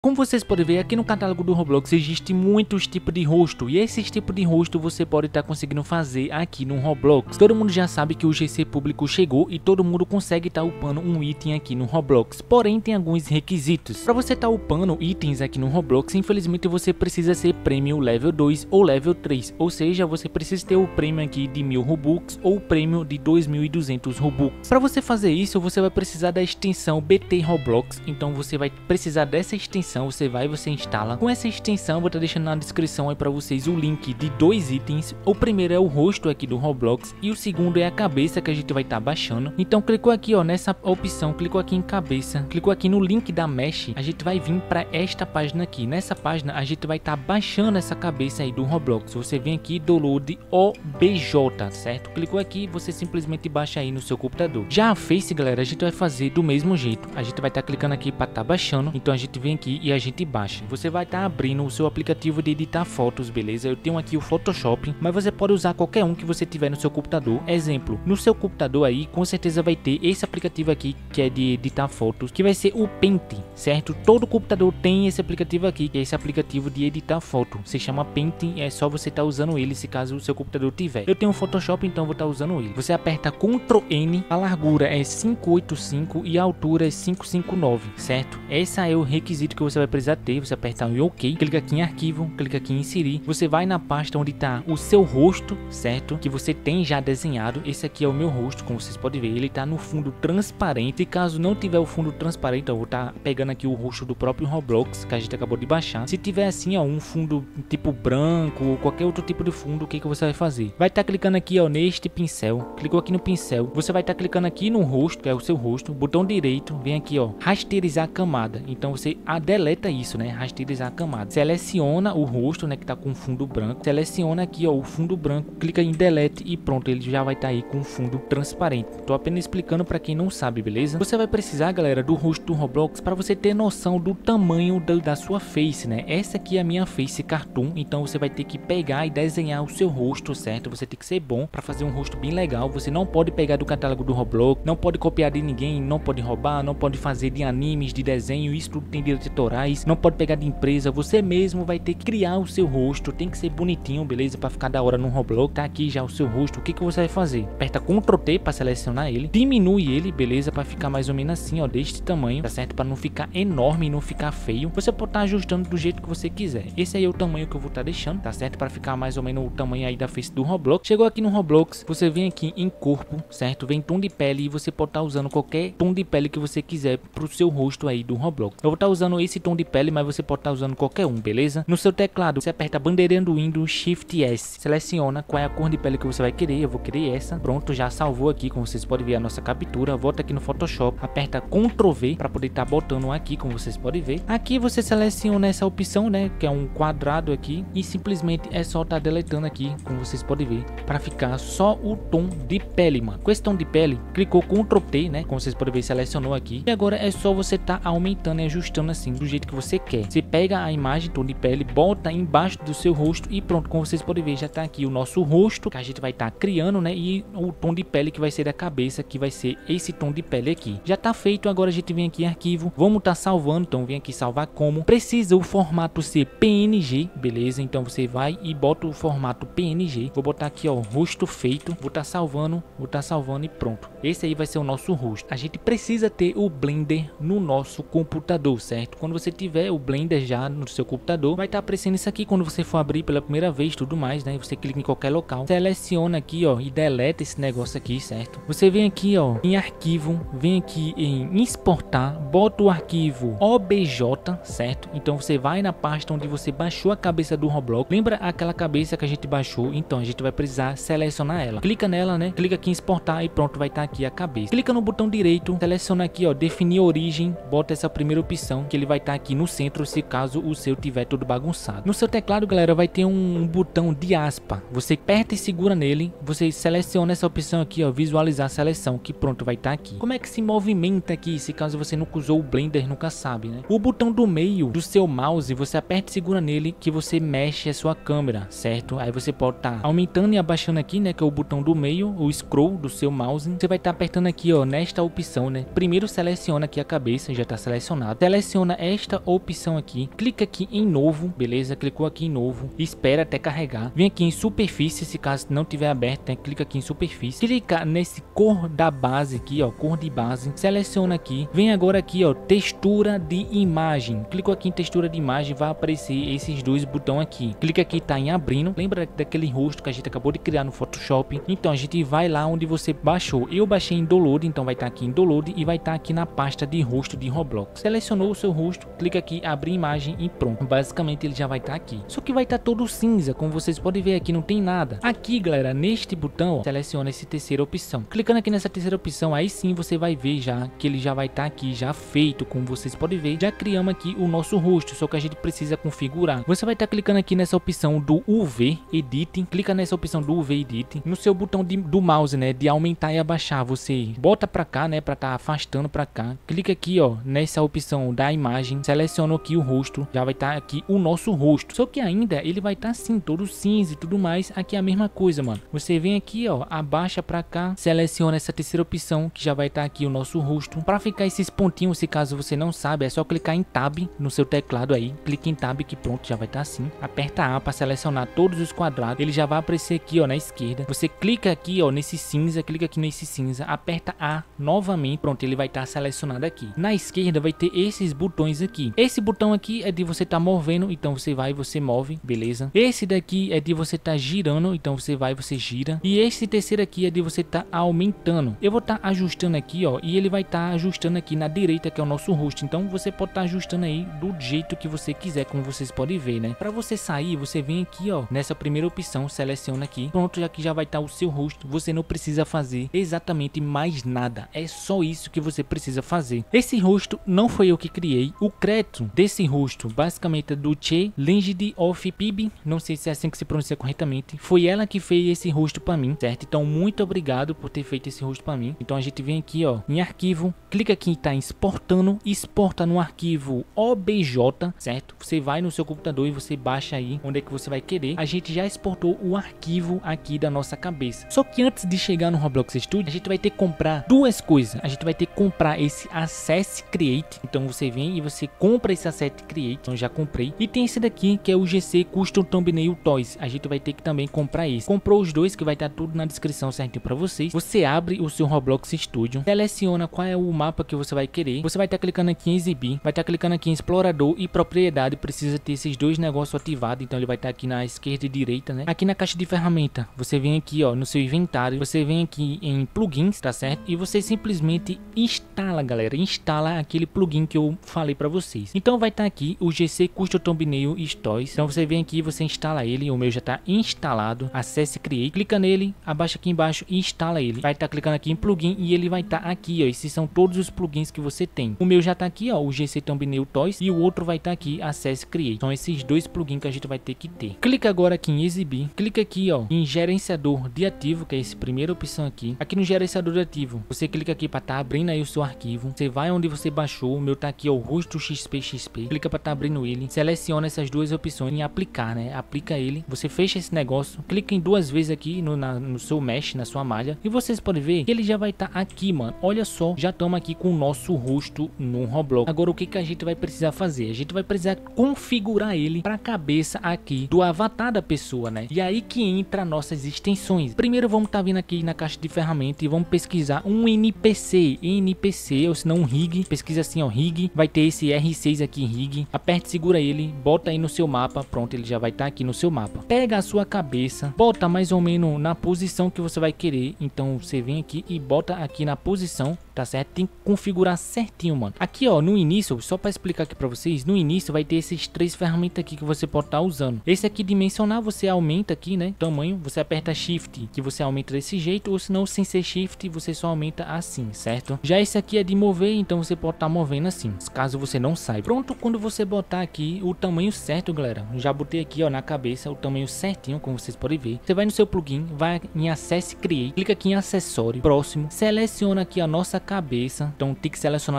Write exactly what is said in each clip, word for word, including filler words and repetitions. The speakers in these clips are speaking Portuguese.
Como vocês podem ver, aqui no catálogo do Roblox existe muitos tipos de rosto, e esses tipos de rosto você pode estar tá conseguindo fazer aqui no Roblox. Todo mundo já sabe que o G C público chegou e todo mundo consegue estar tá upando um item aqui no Roblox, porém tem alguns requisitos. Para você estar tá upando itens aqui no Roblox, infelizmente você precisa ser Premium Level dois ou Level três, ou seja, você precisa ter o prêmio aqui de mil Robux ou o prêmio de dois mil e duzentos Robux. Para você fazer isso, você vai precisar da extensão B T Roblox, então você vai precisar dessa extensão. Você vai, você instala. Com essa extensão, eu vou estar deixando na descrição aí para vocês o link de dois itens. O primeiro é o rosto aqui do Roblox e o segundo é a cabeça que a gente vai estar baixando. Então clicou aqui, ó, nessa opção, clicou aqui em cabeça, clicou aqui no link da Mesh, a gente vai vir para esta página aqui. Nessa página a gente vai estar baixando essa cabeça aí do Roblox. Você vem aqui, download O B J, certo? Clicou aqui, você simplesmente baixa aí no seu computador. Já a Face, galera, a gente vai fazer do mesmo jeito. A gente vai estar clicando aqui para estar baixando. Então a gente vem aqui e a gente baixa. Você vai estar tá abrindo o seu aplicativo de editar fotos, beleza? Eu tenho aqui o Photoshop, mas você pode usar qualquer um que você tiver no seu computador. Exemplo, no seu computador aí, com certeza vai ter esse aplicativo aqui, que é de editar fotos, que vai ser o Paint, certo? Todo computador tem esse aplicativo aqui, que é esse aplicativo de editar foto. Se chama Paint, é só você estar tá usando ele, se caso o seu computador tiver. Eu tenho o Photoshop, então vou estar tá usando ele. Você aperta control N, a largura é quinhentos e oitenta e cinco e a altura é quinhentos e cinquenta e nove, certo? Esse é o requisito que você vai precisar ter. Você aperta em OK, clica aqui em arquivo, clica aqui em inserir, você vai na pasta onde está o seu rosto, certo? Que você tem já desenhado. Esse aqui é o meu rosto, como vocês podem ver, ele está no fundo transparente. E caso não tiver o fundo transparente, eu vou estar tá pegando aqui o rosto do próprio Roblox, que a gente acabou de baixar. Se tiver assim, ó, um fundo tipo branco ou qualquer outro tipo de fundo, o que que você vai fazer? Vai estar tá clicando aqui, ó, neste pincel, clicou aqui no pincel, você vai estar tá clicando aqui no rosto, que é o seu rosto, botão direito, vem aqui, ó, rasterizar a camada. Então você a deleta isso, né? Rasterizar a camada. Seleciona o rosto, né, que tá com fundo branco. Seleciona aqui, ó, o fundo branco, clica em delete e pronto, ele já vai estar tá aí com fundo transparente. Tô apenas explicando para quem não sabe, beleza? Você vai precisar, galera, do rosto do Roblox para você ter noção do tamanho da, da sua face, né? Essa aqui é a minha face cartoon, então você vai ter que pegar e desenhar o seu rosto, certo? Você tem que ser bom para fazer um rosto bem legal. Você não pode pegar do catálogo do Roblox, não pode copiar de ninguém, não pode roubar, não pode fazer de animes, de desenho, isso tudo tem direitos autorais, não pode pegar de empresa. Você mesmo vai ter que criar o seu rosto, tem que ser bonitinho, beleza? Para ficar da hora no Roblox. Tá aqui já o seu rosto. O que que você vai fazer? Aperta control T para selecionar ele, diminui ele, beleza? Para ficar mais ou menos assim, ó, deste tamanho, tá certo? Para não ficar enorme e não ficar feio. Você pode estar ajustando do jeito que você quiser. Esse aí é o tamanho que eu vou estar deixando, tá certo? Para ficar mais ou menos o tamanho aí da face do Roblox. Chegou aqui no Roblox, você vem aqui em corpo, certo? Vem tom de pele e você pode estar usando qualquer tom de pele que você quiser pro seu rosto aí do Roblox. Eu vou estar usando esse tom de pele, mas você pode estar usando qualquer um, beleza? No seu teclado, você aperta a bandeirinha do Windows, Shift S, seleciona qual é a cor de pele que você vai querer. Eu vou querer essa. Pronto, já salvou aqui, como vocês podem ver a nossa captura. Volta aqui no Photoshop, aperta control V para poder estar botando aqui, como vocês podem ver. Aqui você seleciona essa opção, né, que é um quadrado aqui, e simplesmente é só estar deletando aqui, como vocês podem ver, para ficar só o tom de pele, mano. Com esse tom de pele, clicou control T, né, como vocês podem ver, selecionou aqui, e agora é só você estar aumentando e ajustando assim, do jeito que você quer. Você pega a imagem, tom de pele, bota embaixo do seu rosto e pronto, como vocês podem ver, já tá aqui o nosso rosto, que a gente vai estar criando, né, e o tom de pele que vai ser da cabeça, que vai ser esse tom de pele aqui. Já tá feito, agora a gente vem aqui em arquivo, vamos estar salvando, então vem aqui salvar como. Precisa o formato ser P N G, beleza? Então você vai e bota o formato P N G. Vou botar aqui, ó, rosto feito, vou estar salvando, vou estar salvando e pronto. Esse aí vai ser o nosso rosto. A gente precisa ter o Blender no nosso computador, certo? Quando você tiver o Blender já no seu computador, vai estar aparecendo isso aqui quando você for abrir pela primeira vez, tudo mais, né? Você clica em qualquer local, seleciona aqui, ó, e deleta esse negócio aqui, certo? Você vem aqui, ó, em arquivo, vem aqui em exportar, bota o arquivo O B J, certo? Então você vai na pasta onde você baixou a cabeça do Roblox. Lembra aquela cabeça que a gente baixou? Então a gente vai precisar selecionar ela. Clica nela, né? Clica aqui em exportar e pronto, vai estar aqui a cabeça. Clica no botão direito, seleciona aqui, ó, definir origem, bota essa primeira opção, que ele vai estar aqui no centro, se caso o seu tiver todo bagunçado. No seu teclado, galera, vai ter um botão de aspa. Você aperta e segura nele, você seleciona essa opção aqui, ó, visualizar a seleção, que pronto, vai estar aqui. Como é que se movimenta aqui, se caso você nunca usou o Blender poder, nunca sabe, né? O botão do meio do seu mouse, você aperta e segura nele que você mexe a sua câmera, certo? Aí você pode estar tá aumentando e abaixando aqui, né, que é o botão do meio, o scroll do seu mouse. Você vai estar tá apertando aqui, ó, nesta opção, né? Primeiro seleciona aqui a cabeça, já está selecionado. Seleciona esta opção aqui, clica aqui em novo, beleza? Clicou aqui em novo, espera até carregar. Vem aqui em superfície, se caso não tiver aberto, né? Clica aqui em superfície, clica nesse cor da base aqui, ó, cor de base, seleciona aqui, vem agora aqui, ó, textura de imagem. Clicou aqui em textura de imagem, vai aparecer esses dois botões aqui. Clica aqui, tá em abrindo. Lembra daquele rosto que a gente acabou de criar no Photoshop? Então a gente vai lá onde você baixou. Eu baixei em download, então vai estar tá aqui em download e vai estar tá aqui na pasta de rosto de Roblox. Selecionou o seu rosto, clica aqui, abrir imagem e pronto. Basicamente ele já vai estar tá aqui. Só que vai estar tá todo cinza, como vocês podem ver aqui, não tem nada. Aqui, galera, neste botão, ó, seleciona essa terceira opção. Clicando aqui nessa terceira opção, aí sim você vai ver já que ele já vai estar tá aqui, já feito, como vocês podem ver. Já criamos aqui o nosso rosto, só que a gente precisa configurar. Você vai estar tá clicando aqui nessa opção do U V Editing, clica nessa opção do U V Editing, no seu botão de, do mouse, né, de aumentar e abaixar, você bota pra cá, né, pra tá afastando pra cá. Clica aqui, ó, nessa opção da imagem, seleciona aqui o rosto, já vai estar tá aqui o nosso rosto. Só que ainda ele vai estar tá assim, todo cinza e tudo mais. Aqui é a mesma coisa, mano. Você vem aqui, ó, abaixa pra cá, seleciona essa terceira opção, que já vai estar tá aqui o nosso rosto. Pra ficar esses pontinhos, se caso você não sabe, é só clicar em Tab no seu teclado aí, clica em Tab que pronto, já vai estar tá assim. Aperta A para selecionar todos os quadrados, ele já vai aparecer aqui, ó, na esquerda. Você clica aqui, ó, nesse cinza, clica aqui nesse cinza, aperta A novamente, pronto, ele vai estar tá selecionado aqui. Na esquerda vai ter esses botões aqui. Esse botão aqui é de você estar tá movendo, então você vai, você move, beleza? Esse daqui é de você estar tá girando, então você vai, você gira. E esse terceiro aqui é de você estar tá aumentando. Eu vou estar tá ajustando aqui, ó, e ele vai estar tá ajustando aqui na direita, que é o nosso rosto. Então você pode estar tá ajustando aí do jeito que você quiser, como vocês podem ver, né? Para você sair, você vem aqui, ó, nessa primeira opção, seleciona aqui. Pronto, já que já vai estar tá o seu rosto. Você não precisa fazer exatamente mais nada. É só isso que você precisa fazer. Esse rosto não foi eu que criei. O crédito desse rosto, basicamente, é do Che Langed of Pib. Não sei se é assim que se pronuncia corretamente. Foi ela que fez esse rosto para mim, certo? Então, muito obrigado por ter feito esse rosto para mim. Então, a gente vem aqui, ó, em arquivo, clica aqui em tá exportando, exporta no arquivo O B J, certo? Você vai no seu computador e você baixa aí onde é que você vai querer. A gente já exportou o arquivo aqui da nossa cabeça. Só que antes de chegar no Roblox Studio, a gente vai ter que comprar duas coisas. A gente vai ter que comprar esse Asset Create. Então você vem e você compra esse Asset Create. Então já comprei. E tem esse daqui que é o G C Custom Thumbnail Toys. A gente vai ter que também comprar esse. Comprou os dois, que vai estar tudo na descrição certinho para vocês. Você abre o seu Roblox Studio, seleciona qual é o mapa que você vai querer. Você vai estar clicando aqui em exibir, vai estar clicando aqui em explorador e propriedade. Precisa ter esses dois negócios ativados. Então ele vai estar aqui na esquerda e direita, né? Aqui na caixa de ferramenta, você vem aqui, ó, no seu inventário, você vem aqui em plugins, tá certo? E você simplesmente instala, galera, instala aquele plugin que eu falei para vocês. Então vai estar aqui o G C Custom Thumbnail Toys. Então você vem aqui, você instala ele. O meu já está instalado. Acesse Create, clica nele, abaixa aqui embaixo e instala ele. Vai estar clicando aqui em plugin e ele vai estar aqui, ó. Esses são todos os plugins que você tem. O meu já está aqui, ó, o G C Thumbnail Toys, e o outro vai estar aqui, Acesse Create. São esses dois plugins que a gente vai ter que ter. Clica agora aqui em exibir, clica aqui, ó, em gerenciador de ativo, que é essa primeira opção aqui. Aqui no gerenciador de ativo, você clica aqui para estar tá abrindo aí o seu arquivo. Você vai onde você baixou. O meu tá aqui, ó, o rosto X P X P. Clica para estar tá abrindo ele. Seleciona essas duas opções em aplicar, né? Aplica ele. Você fecha esse negócio. Clica em duas vezes aqui no, na, no seu mesh, na sua malha. E vocês podem ver que ele já vai estar tá aqui, mano. Olha só, já estamos aqui com o nosso rosto no Roblox. Agora o que que a gente vai precisar fazer? A gente vai precisar configurar ele para a cabeça aqui do avatar da pessoa, né? E aí que entra nossas extensões. Primeiro vamos estar tá vindo aqui na caixa de ferramentas e vamos pesquisar um N P C, N P C, ou se não um rig. Pesquisa assim, ó, rig. Vai ter esse R seis aqui, rig. Aperte, segura ele, bota aí no seu mapa. Pronto, ele já vai estar tá aqui no seu mapa. Pega a sua cabeça, bota mais ou menos na posição que você vai querer. Então você vem aqui e bota aqui na posição, tá certo? Tem que configurar certinho, mano. Aqui, ó, no início, só para explicar aqui para vocês, no início vai ter esses três ferramentas aqui que você pode estar tá usando. Esse aqui, dimensionar, você aumenta aqui, né, tamanho. Você aperta Shift, que você aumenta desse jeito, ou se não, sem ser Shift, você só aumenta assim, certo? Já esse aqui é de mover, então você pode estar tá movendo assim, caso você não saiba. Pronto, quando você botar aqui o tamanho certo, galera, já botei aqui, ó, na cabeça o tamanho certinho, como vocês podem ver. Você vai no seu plugin, vai em Acesse Create, clica aqui em acessório, próximo, seleciona aqui a nossa cabeça. Então tem que selecionar certinho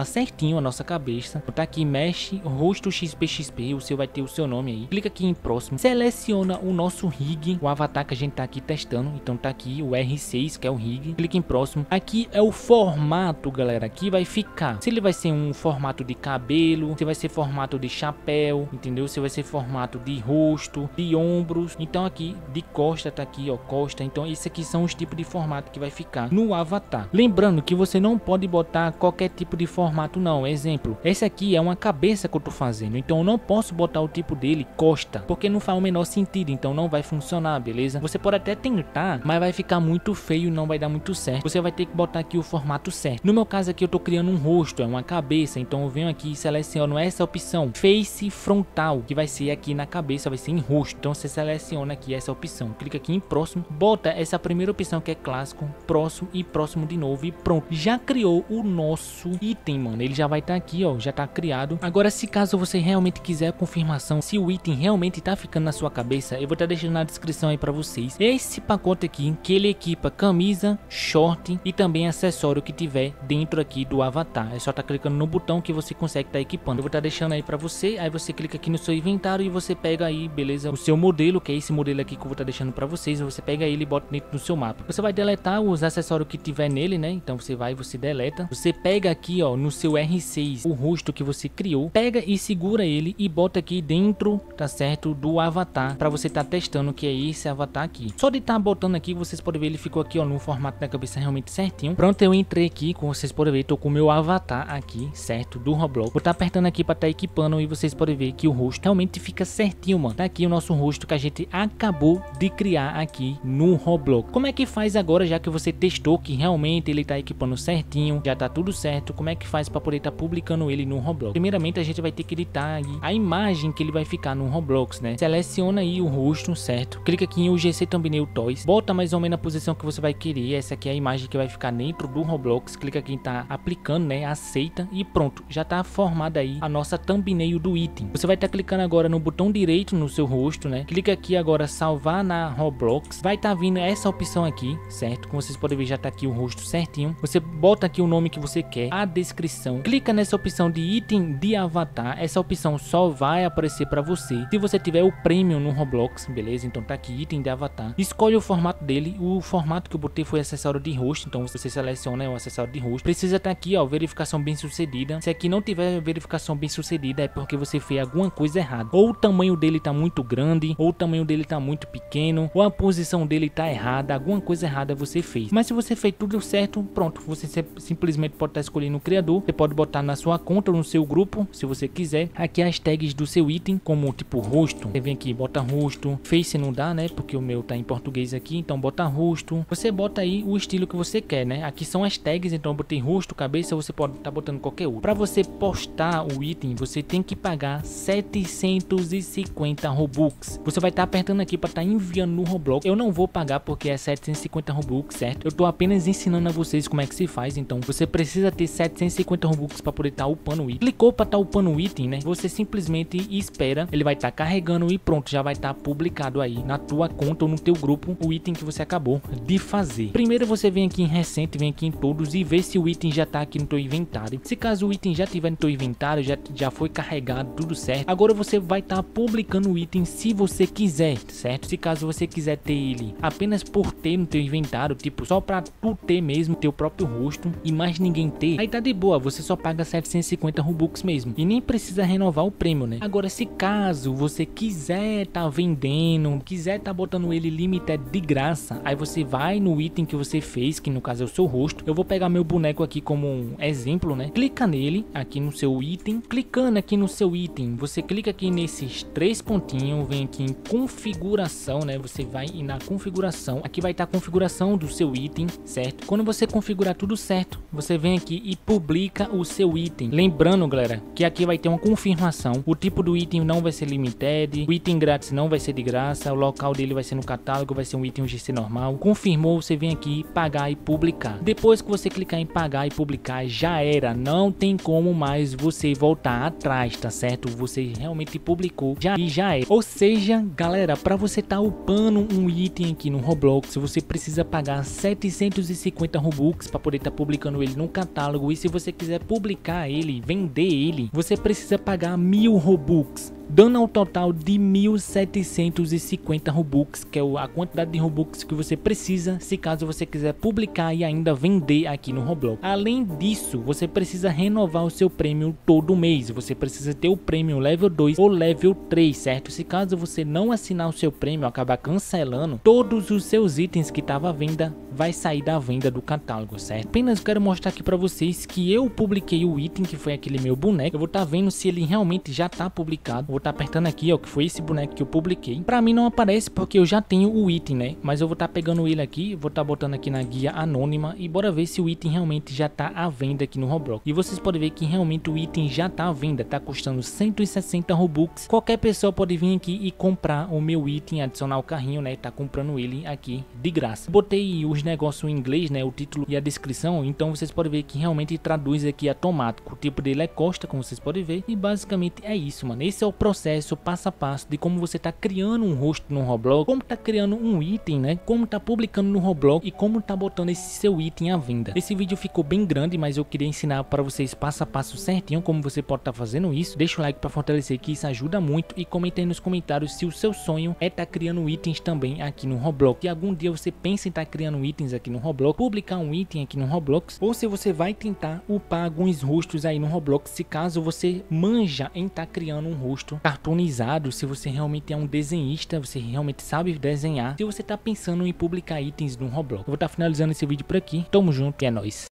certinho a nossa cabeça. Tá aqui, mexe, rosto X P X P, o seu vai ter o seu nome aí. Clica aqui em próximo, seleciona o nosso rig, o avatar que a gente tá aqui testando. Então tá aqui o R seis, que é o rig. Clica em próximo. Aqui é o formato, galera. Aqui vai ficar, se ele vai ser um formato de cabelo, se vai ser formato de chapéu, entendeu? Se vai ser formato de rosto, de ombros. Então aqui de costa tá aqui, ó, costa. Então esses aqui são os tipos de formato que vai ficar no avatar. Lembrando que você não pode botar qualquer tipo de formato não. Exemplo, esse aqui é uma cabeça que eu tô fazendo, então eu não posso botar o tipo dele costa, porque não faz o menor sentido, então não vai funcionar, beleza? Você pode até tentar, mas vai ficar muito feio e não vai dar muito certo. Você vai ter que botar aqui o formato certo. No meu caso aqui eu tô criando um rosto, é uma cabeça, então eu venho aqui e seleciono essa opção face frontal, que vai ser aqui na cabeça, vai ser em rosto. Então você seleciona aqui essa opção, clica aqui em próximo, bota essa primeira opção que é clássico, próximo e próximo de novo e pronto. Já criou o nosso item, mano. Ele já vai estar tá aqui, ó, já tá criado. Agora, se caso você realmente quiser a confirmação se o item realmente tá ficando na sua cabeça, eu vou estar tá deixando na descrição aí pra vocês esse pacote aqui, que ele equipa camisa, short e também acessório que tiver dentro aqui do avatar. É só tá clicando no botão que você consegue tá equipando. Eu vou estar tá deixando aí pra você, aí você clica aqui no seu inventário e você pega aí, beleza, o seu modelo, que é esse modelo aqui que eu vou estar tá deixando pra vocês. Você pega ele e bota dentro do seu mapa. Você vai deletar os acessórios que tiver nele, né? Então você vai, você deleta. Você pega aqui, ó, no seu R seis, o rosto que você criou, pega e segura ele e bota aqui dentro, tá certo, do avatar, pra você tá testando que é esse avatar aqui. Só de tá botando aqui, vocês podem ver, ele ficou aqui, ó, no formato da cabeça realmente certinho. Pronto, eu entrei aqui, como vocês podem ver, tô com o meu avatar aqui, certo, do Roblox. Vou tá apertando aqui pra tá equipando e vocês podem ver que o rosto realmente fica certinho, mano. Tá aqui o nosso rosto que a gente acabou de criar aqui no Roblox. Como é que faz agora, já que você testou que realmente ele tá equipando certinho, já tá tudo certo, como é que faz para poder estar tá publicando ele no Roblox? Primeiramente a gente vai ter que editar aí a imagem que ele vai ficar no Roblox, né? Seleciona aí o rosto, certo? Clica aqui em U G C Thumbnail Toys, bota mais ou menos a posição que você vai querer. Essa aqui é a imagem que vai ficar dentro do Roblox. Clica aqui em tá aplicando, né? Aceita e pronto, já tá formada aí a nossa thumbnail do item. Você vai estar tá clicando agora no botão direito no seu rosto, né? Clica aqui agora salvar na Roblox, vai estar tá vindo essa opção aqui, certo? Como vocês podem ver, já tá aqui o rosto certinho. Você bota aqui o nome que você quer, a descrição, clica nessa opção de item de avatar. Essa opção só vai aparecer para você se você tiver o premium no Roblox, beleza? Então tá aqui item de avatar, escolhe o formato dele. O formato que eu botei foi acessório de rosto, então você seleciona o acessório de rosto. Precisa estar tá aqui, ó, verificação bem sucedida. Se aqui não tiver verificação bem sucedida, é porque você fez alguma coisa errada, ou o tamanho dele tá muito grande, ou o tamanho dele tá muito pequeno, ou a posição dele tá errada, alguma coisa errada você fez. Mas se você fez tudo certo, pronto, você simplesmente pode estar escolhendo o criador. Você pode botar na sua conta ou no seu grupo, se você quiser. Aqui as tags do seu item, como tipo rosto, você vem aqui, bota rosto, face não dá, né, porque o meu tá em português aqui, então bota rosto. Você bota aí o estilo que você quer, né? Aqui são as tags, então eu botei rosto, cabeça, você pode estar tá botando qualquer outro. Para você postar o item, você tem que pagar setecentos e cinquenta Robux. Você vai estar tá apertando aqui para estar tá enviando no Roblox. Eu não vou pagar porque é setecentos e cinquenta Robux, certo? Eu tô apenas ensinando a vocês como é que se faz, então você precisa ter setecentos e cinquenta Robux para poder estar tá upando o item. Clicou para estar tá upando o item, né? Você simplesmente espera, ele vai estar tá carregando e pronto, já vai estar tá publicado aí na tua conta ou no teu grupo o item que você acabou de fazer. Primeiro você vem aqui em recente, vem aqui em todos e vê se o item já tá aqui no teu inventário. Se caso o item já tiver no teu inventário, já, já foi carregado, tudo certo. Agora você vai estar tá publicando o item se você quiser, certo? Se caso você quiser ter ele apenas por ter no teu inventário, tipo só pra tu ter mesmo teu próprio rosto e mais ninguém ter, aí tá de boa, você só paga setecentos e cinquenta Robux mesmo e nem precisa renovar o prêmio, né? Agora se caso você quiser tá vendendo, quiser tá botando ele limited de graça, aí você vai no item que você fez, que no caso é o seu rosto. Eu vou pegar meu boneco aqui como um exemplo, né? Clica nele aqui no seu item, clicando aqui no seu item, você clica aqui nesses três pontinhos, vem aqui em configuração, né? Você vai ir na configuração, aqui vai estar a configuração do seu item, certo? Quando você configurar tudo certo, você vem aqui e publica o seu item. Lembrando, galera, que aqui vai ter uma confirmação, o tipo do item não vai ser limited, o item grátis não vai ser de graça, o local dele vai ser no catálogo, vai ser um item U G C normal. Confirmou, você vem aqui pagar e publicar. Depois que você clicar em pagar e publicar, já era, não tem como mais você voltar atrás, tá certo? Você realmente publicou já e já é. Ou seja, galera, para você tá upando um item aqui no Roblox, você precisa pagar setecentos e cinquenta Robux para poder estar tá publicando ele no catálogo. E se você quiser publicar ele, vender ele, você precisa pagar mil Robux, dando ao total de mil setecentos e cinquenta Robux, que é a quantidade de Robux que você precisa se caso você quiser publicar e ainda vender aqui no Roblox. Além disso, você precisa renovar o seu prêmio todo mês, você precisa ter o prêmio level dois ou level três, certo? Se caso você não assinar o seu prêmio, acabar cancelando, todos os seus itens que estavam à venda vai sair da venda do catálogo, certo? Apenas quero mostrar aqui para vocês que eu publiquei o item, que foi aquele meu boneco. Eu vou estar tá vendo se ele realmente já está publicado. Vou estar tá apertando aqui, ó, que foi esse boneco que eu publiquei. Para mim não aparece porque eu já tenho o item, né? Mas eu vou estar tá pegando ele aqui, vou estar tá botando aqui na guia anônima e bora ver se o item realmente já está à venda aqui no Roblox. E vocês podem ver que realmente o item já está à venda, tá custando cento e sessenta Robux. Qualquer pessoa pode vir aqui e comprar o meu item, adicionar o carrinho, né? Tá comprando ele aqui de graça. Botei os negócios em inglês, né? O título e a descrição, então vocês podem ver que realmente traduz aqui automático. O tipo dele é Costa, como vocês podem ver. E basicamente é isso, mano. Esse é o processo passo a passo de como você tá criando um rosto no Roblox, como tá criando um item, né? Como tá publicando no Roblox e como tá botando esse seu item à venda. Esse vídeo ficou bem grande, mas eu queria ensinar para vocês passo a passo certinho como você pode estar tá fazendo isso. Deixa o like para fortalecer, que isso ajuda muito, e comenta aí nos comentários se o seu sonho é estar tá criando itens também aqui no Roblox. E algum dia você pensa em estar tá criando itens aqui no Roblox, publicar um item aqui no Roblox, ou se você vai tentar upar alguns rostos aí no Roblox, se caso você manja em estar tá criando um rosto cartoonizado, se você realmente é um desenhista, você realmente sabe desenhar, se você tá pensando em publicar itens no Roblox. Eu vou estar tá finalizando esse vídeo por aqui. Tamo junto e é nóis.